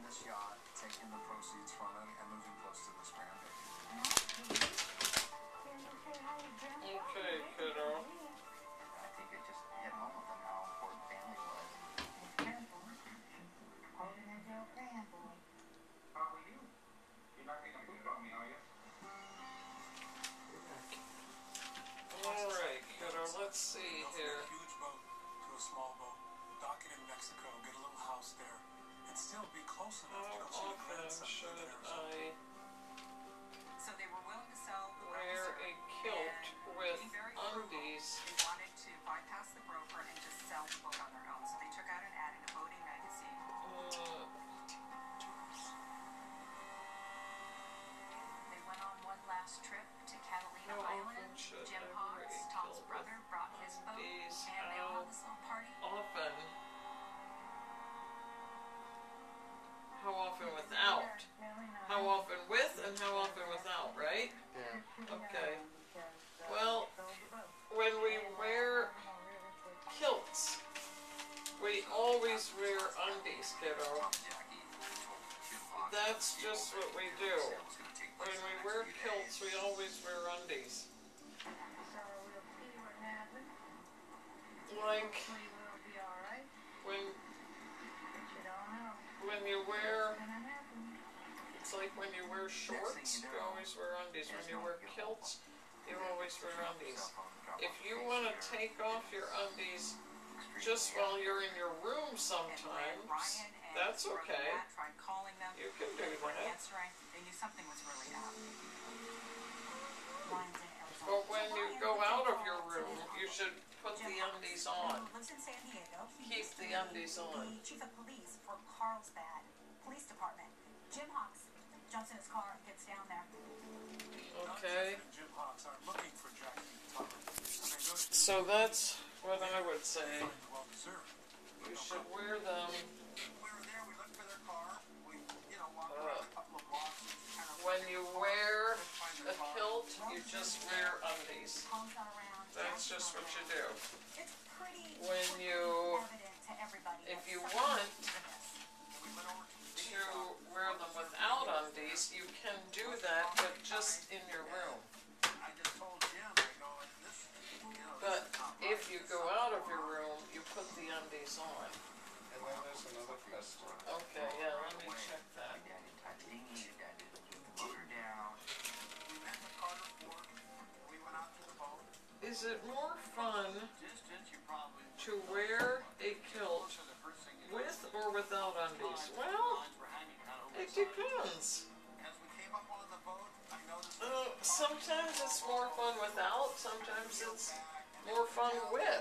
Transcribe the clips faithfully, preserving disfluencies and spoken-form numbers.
this yacht, taking the proceeds from it, and moving close to this grandbaby. Okay, kiddo. I think it just hit home with them how important family was. How are you? You're not gonna poop on me, are you? Alright, kiddo, let's see here. A huge boat to a small boat. Dock it in Mexico, get a little house there, and still be close enough to How go see the often grandson should live there. I So they were willing to sell the wear a kilt with undies? They wanted to bypass the broker and just sell the boat on their own. So they took out an ad in a boating magazine. Uh, They went on one last trip to Catalina How often Island. should Jim I wear Hawks, a Tom's kilt brother, with brought his boat, undies? and they all How had this little party. often? How often without? How often with and how often without, right? Yeah. Okay. Well, when we wear kilts, we always wear undies, kiddo. That's just what we do. When we wear kilts, we always wear undies. Like when when you wear, it's like when you wear shorts, you always wear undies. When you wear kilts, you always wear undies. If you want to take off your undies just while you're in your room sometimes, that's okay. You can do that. They knew something was really up. But when you go out of your room, you should put the undies on. Lives in San Diego. Keep the undies on. The chief of police for Carlsbad Police Department. Jim Hawks jumps in his car and gets down there. Okay. Jim Hawks are looking for Jackie Tucker. So that's what I would say. Well deserved. You should wear them. We were there, we looked for their car, we, you know, walked Uh, around a couple of blocks. Kind of When you wear a kilt, you just wear undies. Calls not around. That's just what you do. It's pretty When you, evident to everybody. if that you something want is doing this. We went over to the to wear them without undies, you can do that, but just in your room. I just told Jim, I go, this, you know, But this is not if right. you go out of your room, you put the undies on. And then there's another question. Okay, yeah, let me check that. Your daddy tied the dinghy, your dad did the motor down. We met in Carter Ford, we went out to the boat. Is it more fun Distance, you probably to wear a kilt so the first thing you with or without undies? Well, lines were hanging kind of it over the side. depends. As we came up on the boat, I noticed Uh, sometimes it's more fun without, sometimes it's more fun with.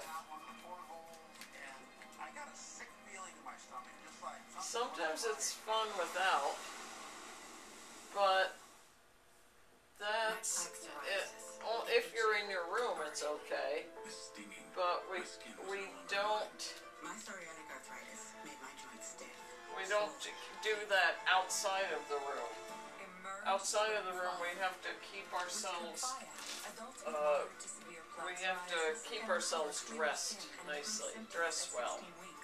I got a sick feeling in my stomach, just like Sometimes it's fun without, but that's it. Well, if you're in your room, it's okay. But we we don't My psoriatic arthritis made my joints stiff. we don't do that outside of the room. Outside of the room, we have to keep ourselves. Uh, we have to keep ourselves dressed nicely, dress well.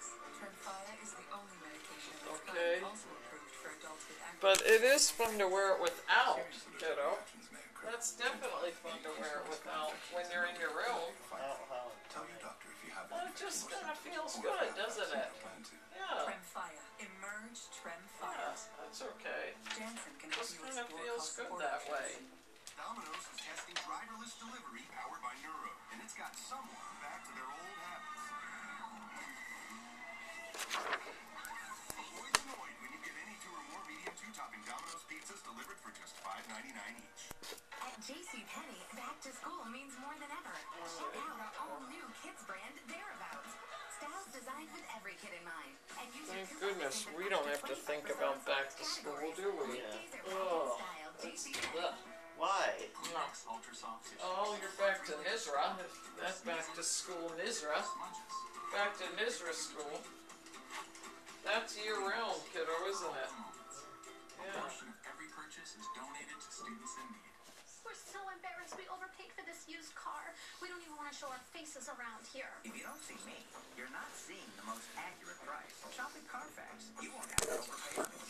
Okay. But it is fun to wear it without, kiddo. That's definitely fun to wear it without when you're in your room. Tell your doctor if you have Well, it just kind of feels good, doesn't it? Yeah. Tremfire. Emerge Tremfire. Yeah, that's okay. Jansen can help Just you kind of explore feels good that way. Domino's is testing driverless delivery powered by Neuro, and it's got someone back to their old habits. Avoid the noise when you get any two or more medium two-topping Domino's pizzas delivered for just five ninety-nine each. At JCPenney, back to school means more than ever. Check out our all-new kids brand, Thereabouts. Styles designed with every kid in mind. And use your Thank coupons goodness to save we up don't to have to think twenty-five about percent back off to school, categories. do we? Weekdays are Oh, style, that's, JCPenney. ugh. Why? Kleenex Ultra Soft Tissue. Oh, you're back to Nizra. That's back to school Nizra. Sponges. Back to Nizra school. That's year-round, kiddo, isn't it? A Yeah. portion of every purchase is donated to students in need. We're so embarrassed we overpaid for this used car. We don't even want to show our faces around here. If you don't see me, you're not seeing the most accurate price. Shop at Carfax. You won't have to overpay on